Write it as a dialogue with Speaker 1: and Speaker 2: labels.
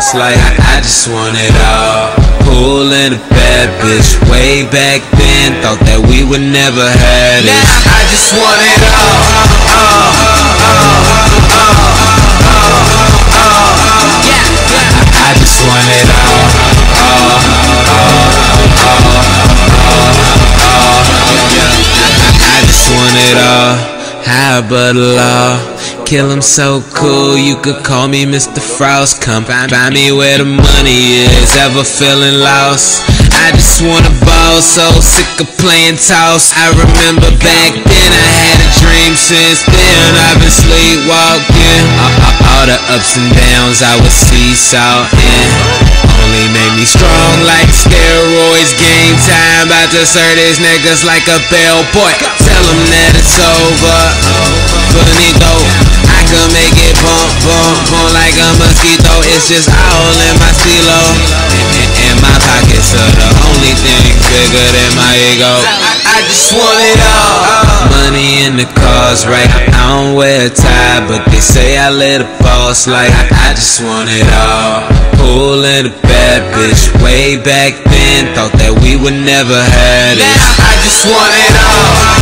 Speaker 1: boss, like I just want it all. Pool and a bad bitch, way back then, thought that we would never have it. I just want it all. I just want it all. I just want it all. High but low. Kill him so cool, you could call me Mr. Frost. Come find me where the money is, ever feeling lost. I just wanna ball, so sick of playing toss. I remember back then I had a dream, since then I've been sleepwalking. All the ups and downs I was seesawing only made me strong like steroids. Game time, about to serve these niggas like a bellboy. Tell them that it's over, bonito. I can make it bump, bump, bump like a mosquito. It's just all in my stilo, and my pockets are the only thing bigger than my ego. I just want it all. Money in the cars, right? I don't wear a tie, but they say I let a boss, like I just want it all. Pool and a bad bitch, way back then, thought that we would never have it. I just want it all.